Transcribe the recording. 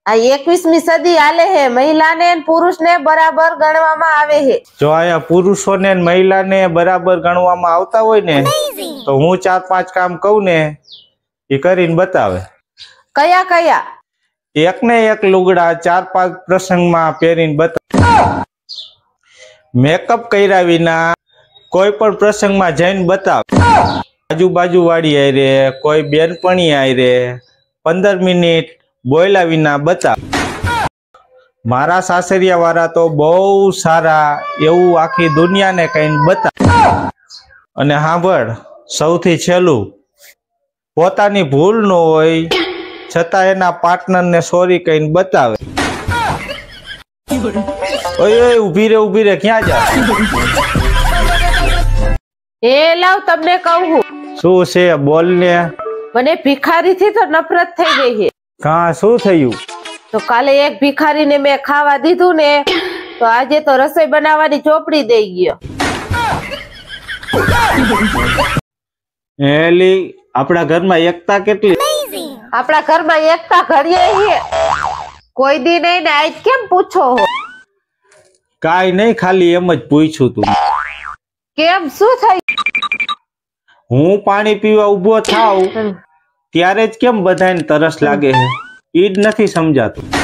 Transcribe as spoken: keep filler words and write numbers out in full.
આ એકવીસમી સદી હાલે હે, મહિલાને ને પુરુષને બરાબર ગણવામાં આવે હે। જો આયા પુરુષોને ને મહિલાને બરાબર ગણવામાં આવતા હોય ને તો હું ચાર પાંચ કામ કહું ને એ કરીને બતાવે। કયા કયા? એક ને એક લુગડા ચાર પાંચ પ્રસંગમાં પહેરીને બતાવે। મેકઅપ કર્યા વિના કોઈ પણ પ્રસંગમાં જઈને બતાવે। આજુબાજુ વાળી આયરે કોઈ બેનપણી આયરે પંદર મિનિટ બોલ્યા વિના બતાવે। મારા સાસરિયા વાળા તો બહુ સારા એવું આખી દુનિયાને કહીને બતાવે। અને સાંભળ, સૌથી છેલ્લું, પોતાની ભૂલ ન હોય છતાં એના પાર્ટનરને સોરી કહીને બતાવે। ઓય ઓય ઊભી રે ઊભી રે, ક્યાં જા? એ લાવ તમને કહું। શું છે બોલ ને। મને ભિખારીથી તો નફરત થઈ ગઈ છે। કા શું થયું? તો કાલે એક ભિખારીને મેં ખાવા દીધું ને તો આજે તો રસોઈ બનાવવાની ચોપડી દઈ ગયો। એલી આપણા ઘરમાં એકતા કેટલી? આપણા ઘરમાં એકતા ઘડીએ છે, કોઈ દી નહીં ને આજ કેમ પૂછો હો? કાઈ નહીં, ખાલી એમ જ પૂછ્યું તું। કેમ, શું થયું? હું પાણી પીવા ઉભો થાવ ત્યારે જ કેમ બધાને તરસ લાગે છે, ઈ જ નથી સમજાતું।